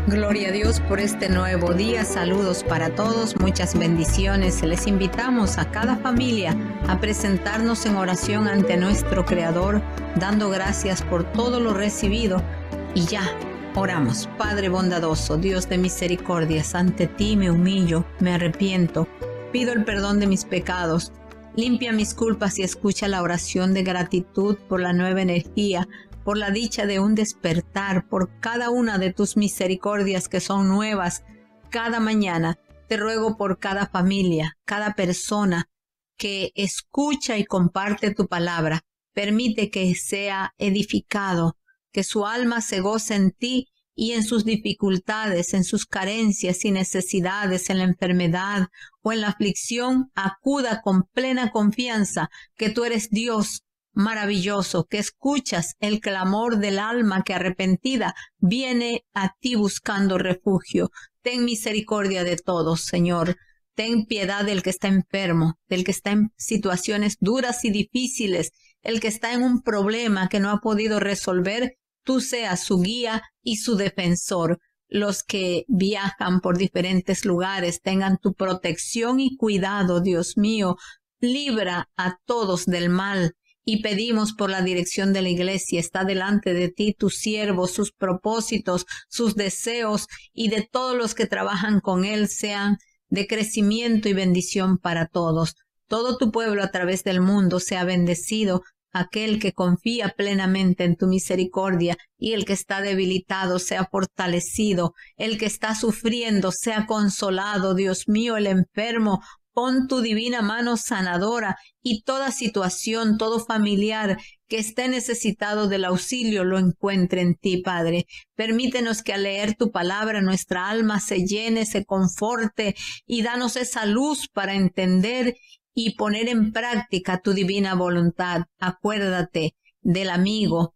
Gloria a Dios por este nuevo día. Saludos para todos, muchas bendiciones. Les invitamos a cada familia a presentarnos en oración ante nuestro Creador, dando gracias por todo lo recibido. Y ya, oramos. Padre bondadoso, Dios de misericordias, ante ti me humillo, me arrepiento, pido el perdón de mis pecados. Limpia mis culpas y escucha la oración de gratitud por la nueva energía, por la dicha de un despertar, por cada una de tus misericordias que son nuevas cada mañana. Te ruego por cada familia, cada persona que escucha y comparte tu palabra. Permite que sea edificado, que su alma se goce en ti y en sus dificultades, en sus carencias y necesidades, en la enfermedad o en la aflicción, acuda con plena confianza que tú eres Dios maravilloso, que escuchas el clamor del alma que arrepentida viene a ti buscando refugio. Ten misericordia de todos, Señor. Ten piedad del que está enfermo, del que está en situaciones duras y difíciles, el que está en un problema que no ha podido resolver. Tú seas su guía y su defensor. Los que viajan por diferentes lugares tengan tu protección y cuidado, Dios mío. Libra a todos del mal. Y pedimos por la dirección de la iglesia. Está delante de ti tu siervo, sus propósitos, sus deseos y de todos los que trabajan con él sean de crecimiento y bendición para todos. Todo tu pueblo a través del mundo sea bendecido. Aquel que confía plenamente en tu misericordia y el que está debilitado sea fortalecido. El que está sufriendo sea consolado. Dios mío, el enfermo, pon tu divina mano sanadora y toda situación, todo familiar que esté necesitado del auxilio lo encuentre en ti, Padre. Permítenos que al leer tu palabra nuestra alma se llene, se conforte y danos esa luz para entender y poner en práctica tu divina voluntad. Acuérdate del amigo,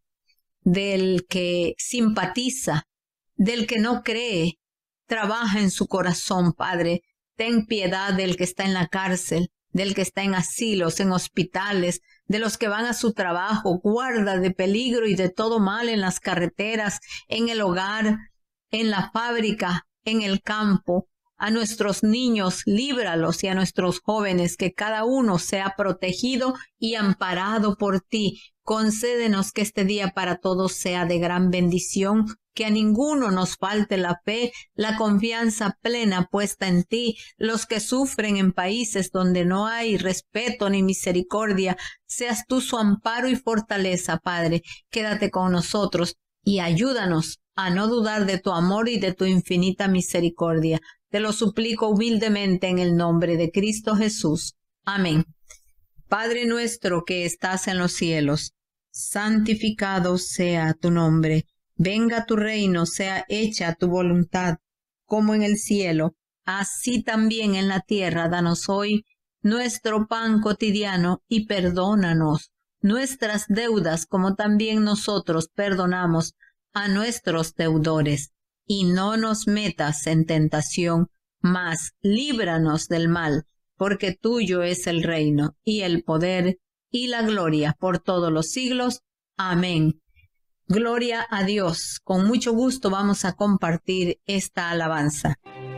del que simpatiza, del que no cree. Trabaja en su corazón, Padre. Ten piedad del que está en la cárcel, del que está en asilos, en hospitales, de los que van a su trabajo. Guarda de peligro y de todo mal en las carreteras, en el hogar, en la fábrica, en el campo. A nuestros niños, líbralos, y a nuestros jóvenes, que cada uno sea protegido y amparado por ti. Concédenos que este día para todos sea de gran bendición, que a ninguno nos falte la fe, la confianza plena puesta en ti. Los que sufren en países donde no hay respeto ni misericordia, seas tú su amparo y fortaleza, Padre. Quédate con nosotros y ayúdanos a no dudar de tu amor y de tu infinita misericordia. Te lo suplico humildemente en el nombre de Cristo Jesús. Amén. Padre nuestro que estás en los cielos, santificado sea tu nombre. Venga tu reino, sea hecha tu voluntad, como en el cielo, así también en la tierra. Danos hoy nuestro pan cotidiano y perdónanos nuestras deudas, como también nosotros perdonamos a nuestros deudores. Y no nos metas en tentación, mas líbranos del mal, porque tuyo es el reino, y el poder, y la gloria por todos los siglos. Amén. Gloria a Dios. Con mucho gusto vamos a compartir esta alabanza.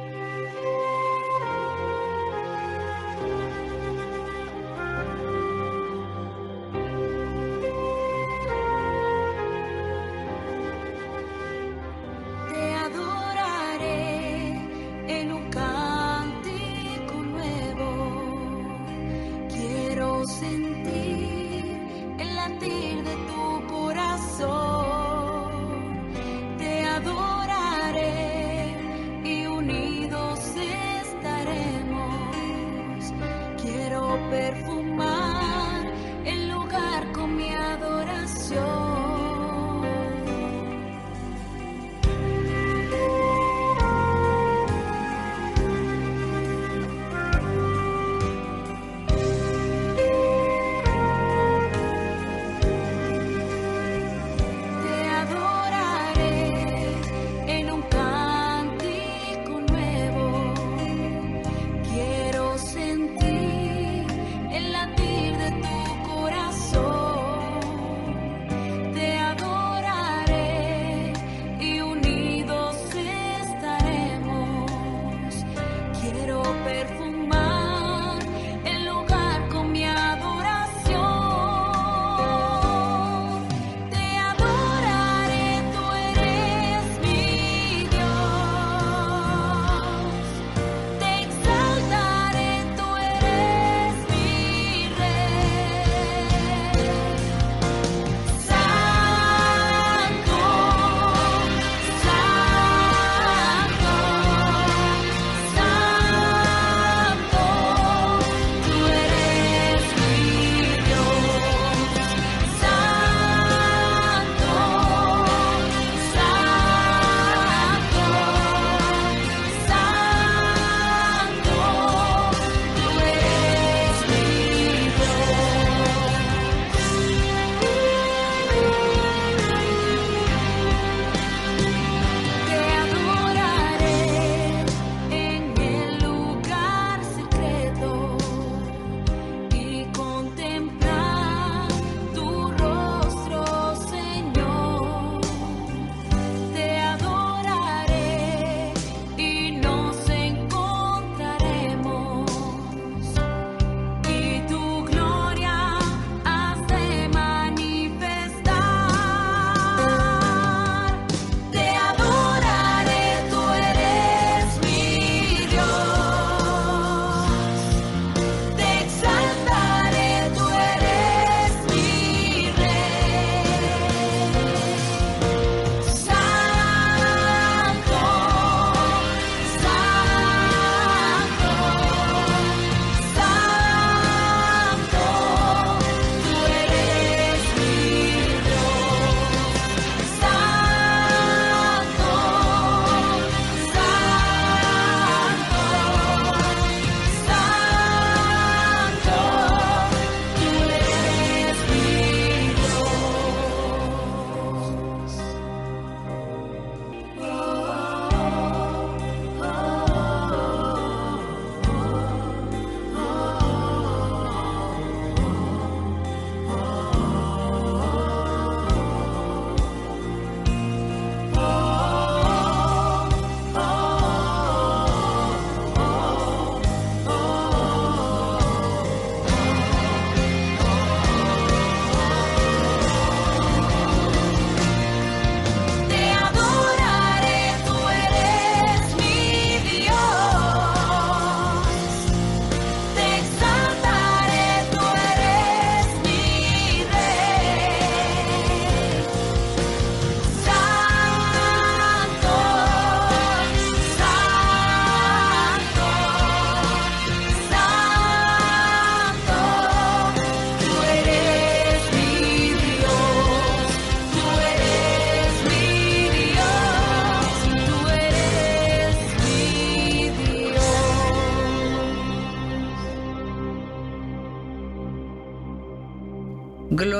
Perfumar el lugar con mi adoración. Te adoraré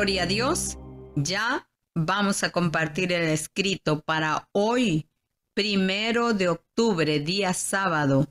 Gloria a Dios. Ya vamos a compartir el escrito para hoy, 1 de octubre, día sábado.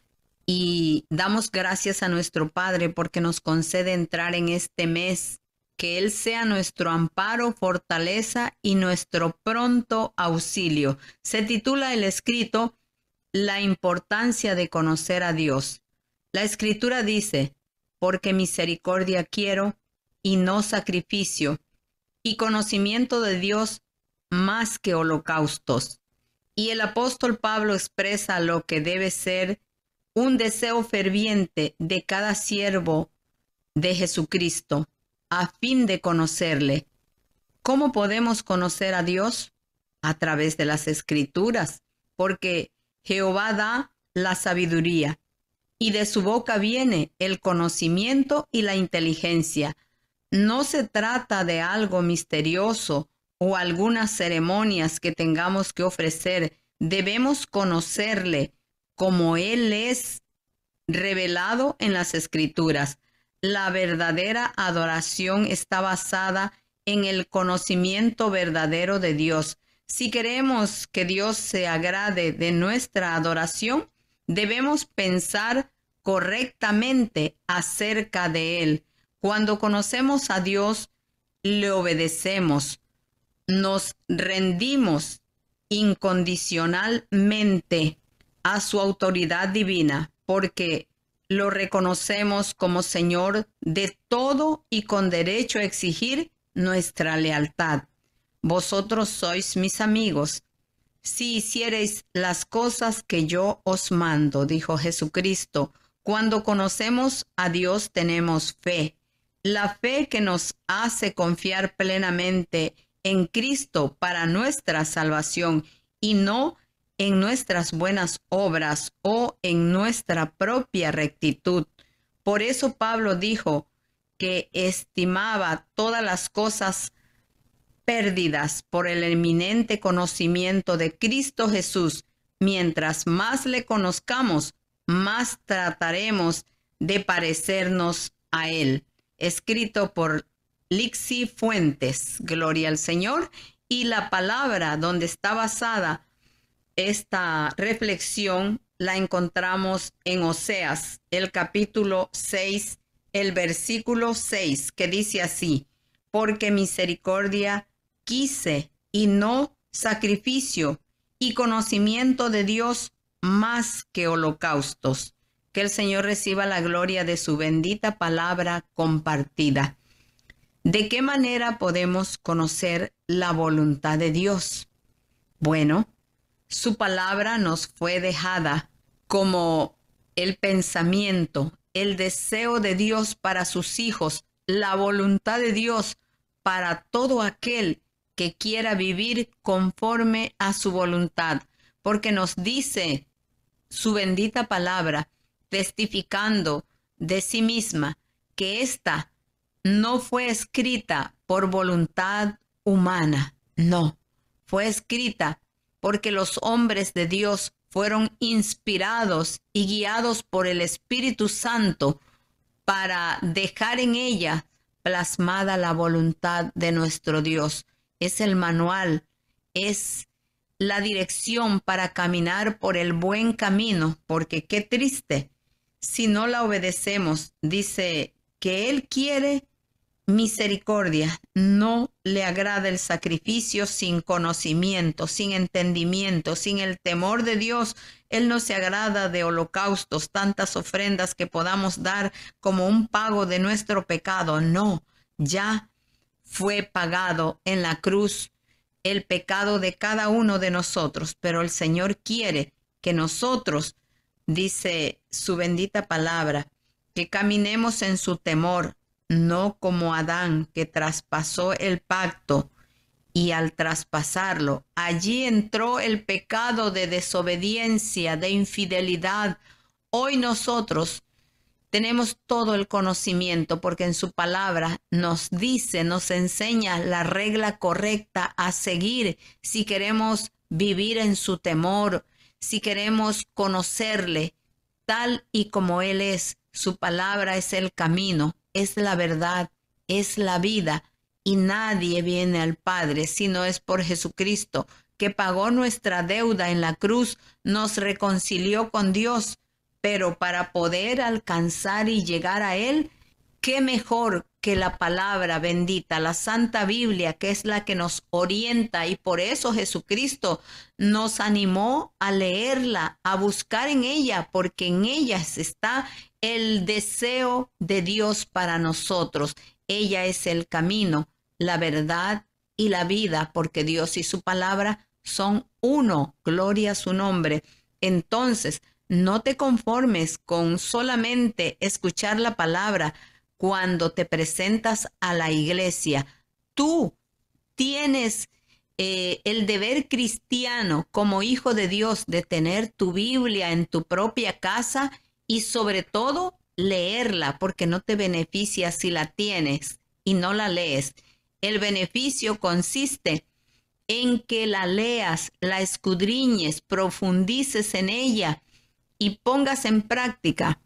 Y damos gracias a nuestro Padre porque nos concede entrar en este mes. Que Él sea nuestro amparo, fortaleza y nuestro pronto auxilio. Se titula el escrito La importancia de conocer a Dios. La escritura dice, porque misericordia quiero y no sacrificio, y conocimiento de Dios más que holocaustos. Y el apóstol Pablo expresa lo que debe ser un deseo ferviente de cada siervo de Jesucristo, a fin de conocerle. ¿Cómo podemos conocer a Dios? A través de las Escrituras, porque Jehová da la sabiduría, y de su boca viene el conocimiento y la inteligencia. No se trata de algo misterioso o algunas ceremonias que tengamos que ofrecer. Debemos conocerle como Él es revelado en las Escrituras. La verdadera adoración está basada en el conocimiento verdadero de Dios. Si queremos que Dios se agrade de nuestra adoración, debemos pensar correctamente acerca de Él. Cuando conocemos a Dios, le obedecemos, nos rendimos incondicionalmente a su autoridad divina, porque lo reconocemos como Señor de todo y con derecho a exigir nuestra lealtad. Vosotros sois mis amigos, si hiciereis las cosas que yo os mando, dijo Jesucristo. Cuando conocemos a Dios tenemos fe. La fe que nos hace confiar plenamente en Cristo para nuestra salvación y no en nuestras buenas obras o en nuestra propia rectitud. Por eso Pablo dijo que estimaba todas las cosas pérdidas por el eminente conocimiento de Cristo Jesús. Mientras más le conozcamos, más trataremos de parecernos a Él. Escrito por Lixi Fuentes. Gloria al Señor. Y la palabra donde está basada esta reflexión la encontramos en Oseas, el capítulo 6, el versículo 6, que dice así: porque misericordia quise y no sacrificio, y conocimiento de Dios más que holocaustos. Que el Señor reciba la gloria de su bendita palabra compartida. ¿De qué manera podemos conocer la voluntad de Dios? Bueno, su palabra nos fue dejada como el pensamiento, el deseo de Dios para sus hijos, la voluntad de Dios para todo aquel que quiera vivir conforme a su voluntad, porque nos dice su bendita palabra, testificando de sí misma, que ésta no fue escrita por voluntad humana, no, fue escrita porque los hombres de Dios fueron inspirados y guiados por el Espíritu Santo para dejar en ella plasmada la voluntad de nuestro Dios. Es el manual, es la dirección para caminar por el buen camino, porque qué triste si no la obedecemos. Dice que Él quiere misericordia, no le agrada el sacrificio sin conocimiento, sin entendimiento, sin el temor de Dios. Él no se agrada de holocaustos, tantas ofrendas que podamos dar como un pago de nuestro pecado. No, ya fue pagado en la cruz el pecado de cada uno de nosotros, pero el Señor quiere que nosotros, dice su bendita palabra, que caminemos en su temor, no como Adán, que traspasó el pacto y al traspasarlo, allí entró el pecado de desobediencia, de infidelidad. Hoy nosotros tenemos todo el conocimiento porque en su palabra nos dice, nos enseña la regla correcta a seguir si queremos vivir en su temor, si queremos conocerle tal y como Él es. Su palabra es el camino, es la verdad, es la vida y nadie viene al Padre si no es por Jesucristo, que pagó nuestra deuda en la cruz, nos reconcilió con Dios. Pero para poder alcanzar y llegar a Él, ¿qué mejor que la palabra bendita, la Santa Biblia, que es la que nos orienta? Y por eso Jesucristo nos animó a leerla, a buscar en ella, porque en ella está el deseo de Dios para nosotros. Ella es el camino, la verdad y la vida, porque Dios y su palabra son uno. Gloria a su nombre. Entonces, no te conformes con solamente escuchar la palabra cuando te presentas a la iglesia. Tú tienes el deber cristiano como hijo de Dios de tener tu Biblia en tu propia casa y sobre todo leerla, porque no te beneficia si la tienes y no la lees. El beneficio consiste en que la leas, la escudriñes, profundices en ella y pongas en práctica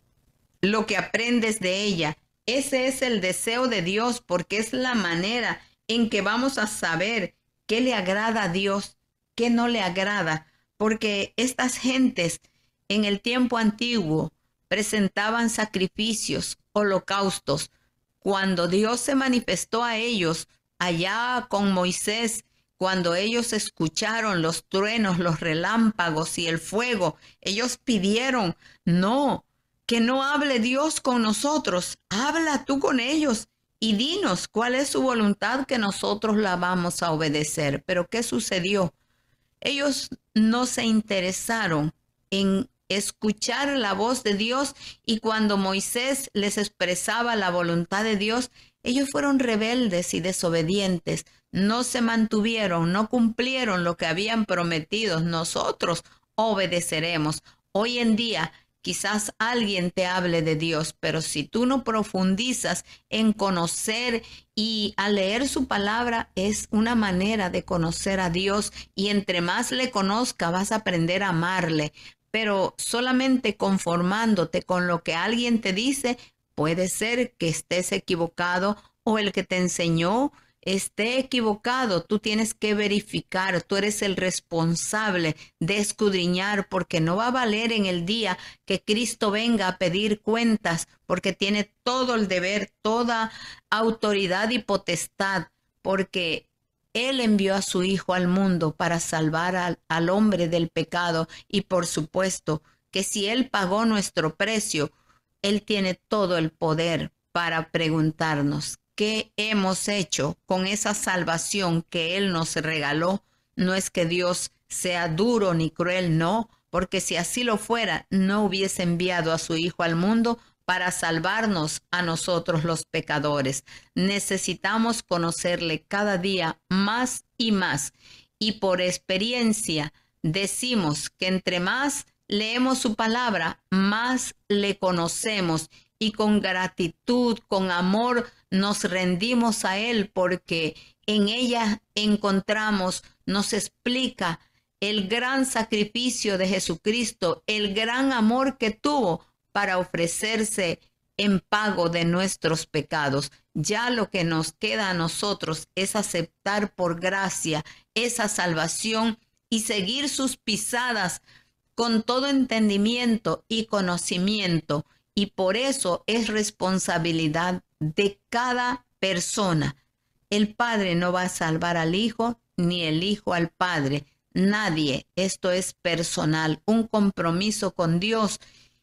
lo que aprendes de ella. Ese es el deseo de Dios, porque es la manera en que vamos a saber qué le agrada a Dios, qué no le agrada, porque estas gentes en el tiempo antiguo presentaban sacrificios, holocaustos. Cuando Dios se manifestó a ellos allá con Moisés, cuando ellos escucharon los truenos, los relámpagos y el fuego, ellos pidieron, no, que no hable Dios con nosotros, habla tú con ellos y dinos cuál es su voluntad, que nosotros la vamos a obedecer. Pero ¿qué sucedió? Ellos no se interesaron en escuchar la voz de Dios, y cuando Moisés les expresaba la voluntad de Dios, ellos fueron rebeldes y desobedientes. No se mantuvieron, no cumplieron lo que habían prometido. Nosotros obedeceremos. Hoy en día quizás alguien te hable de Dios, pero si tú no profundizas en conocer y a leer su palabra, es una manera de conocer a Dios, y entre más le conozca vas a aprender a amarle. Pero solamente conformándote con lo que alguien te dice, puede ser que estés equivocado o el que te enseñó esté equivocado. Tú tienes que verificar, tú eres el responsable de escudriñar, porque no va a valer en el día que Cristo venga a pedir cuentas, porque tiene todo el deber, toda autoridad y potestad, porque Él envió a su Hijo al mundo para salvar al hombre del pecado, y por supuesto que si Él pagó nuestro precio, Él tiene todo el poder para preguntarnos qué hemos hecho con esa salvación que Él nos regaló. No es que Dios sea duro ni cruel, no, porque si así lo fuera, no hubiese enviado a su Hijo al mundo para salvarnos a nosotros los pecadores. Necesitamos conocerle cada día más y más, y por experiencia decimos que entre más leemos su palabra, más le conocemos, y con gratitud, con amor, nos rendimos a Él, porque en ella encontramos, nos explica el gran sacrificio de Jesucristo, el gran amor que tuvo para ofrecerse en pago de nuestros pecados. Ya lo que nos queda a nosotros es aceptar por gracia esa salvación y seguir sus pisadas con todo entendimiento y conocimiento. Y por eso es responsabilidad de cada persona. El Padre no va a salvar al Hijo, ni el Hijo al Padre. Nadie. Esto es personal, un compromiso con Dios.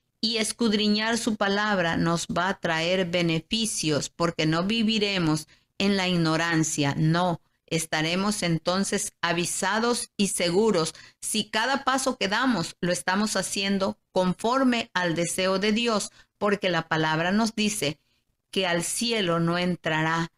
Y escudriñar su palabra nos va a traer beneficios, porque no viviremos en la ignorancia, no. Estaremos entonces avisados y seguros si cada paso que damos lo estamos haciendo conforme al deseo de Dios, porque la palabra nos dice que al cielo no entrará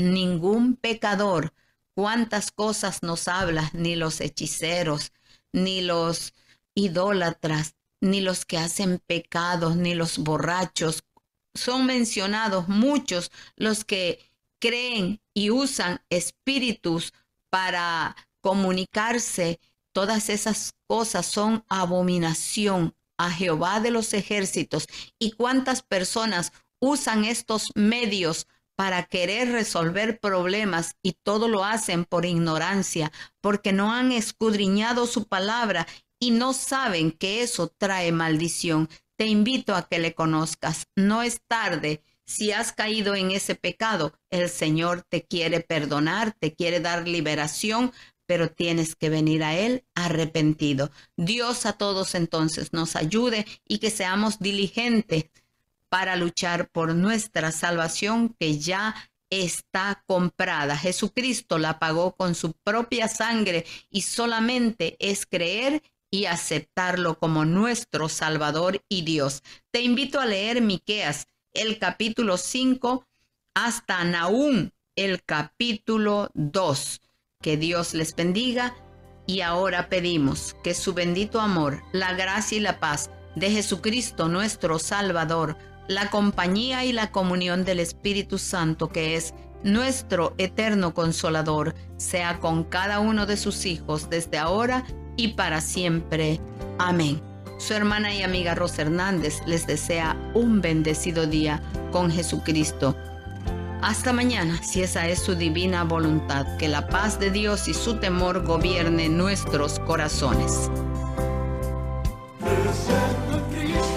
ningún pecador. ¿Cuántas cosas nos habla? Ni los hechiceros, ni los idólatras, ni los que hacen pecados, ni los borrachos. Son mencionados muchos los que creen y usan espíritus para comunicarse. Todas esas cosas son abominación a Jehová de los ejércitos. ¿Y cuántas personas usan estos medios para querer resolver problemas y todo lo hacen por ignorancia, porque no han escudriñado su palabra y no saben que eso trae maldición. Te invito a que le conozcas. No es tarde. Si has caído en ese pecado, el Señor te quiere perdonar, te quiere dar liberación, pero tienes que venir a Él arrepentido. Dios a todos entonces nos ayude y que seamos diligentes para luchar por nuestra salvación que ya está comprada. Jesucristo la pagó con su propia sangre y solamente es creer y aceptarlo como nuestro Salvador y Dios. Te invito a leer Miqueas, el capítulo 5, hasta Nahum, el capítulo 2. Que Dios les bendiga y ahora pedimos que su bendito amor, la gracia y la paz de Jesucristo nuestro Salvador, la compañía y la comunión del Espíritu Santo, que es nuestro eterno consolador, sea con cada uno de sus hijos desde ahora y para siempre. Amén. Su hermana y amiga Rosa Hernández les desea un bendecido día con Jesucristo. Hasta mañana, si esa es su divina voluntad, que la paz de Dios y su temor gobierne nuestros corazones. El Santo Cristo.